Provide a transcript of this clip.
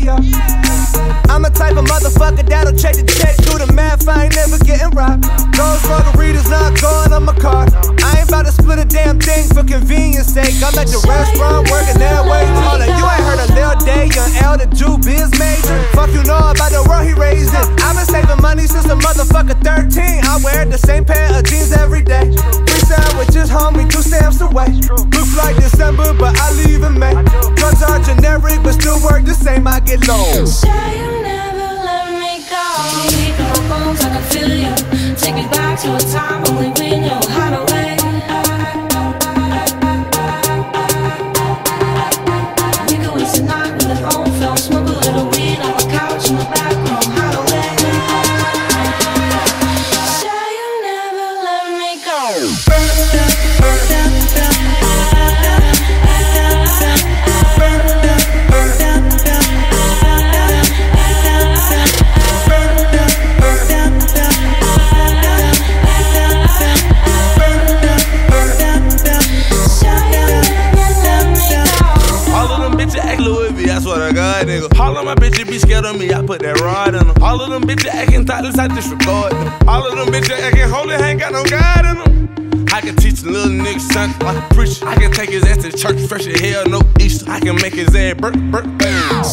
yo. I'm the type of motherfucker that'll check the check, do the math, I ain't never getting robbed. Those margaritas not going on my card. I ain't about to split a damn thing for convenience sake. I'm at the restaurant working that way. Hold on, you ain't heard of Lil Dicky, young L, the Jew biz major. Fuck you know about the world he raised in. I've been saving money since a motherfucker 13. I wear the same pair of jeans every day. 3 sandwiches, homie, 2 stamps away. Looks like December, but I leave in May. Drugs are generic, but still work the same, I get low. Deep in my bones, I can feel you. Take me back to a time only we knew how to wait. We could waste a night with an old film, smoke a little weed on the couch in the back room, how to wait. Say you never let me go. I swear to God, nigga. All of my bitches be scared of me, I put that rod in them. All of them bitches acting thoughtless, I disregard them. All of them bitches acting holy, ain't got no God in them. I can teach a little nigga something like a preacher. I can take his ass to church fresh as hell, no Easter. I can make his ass burp.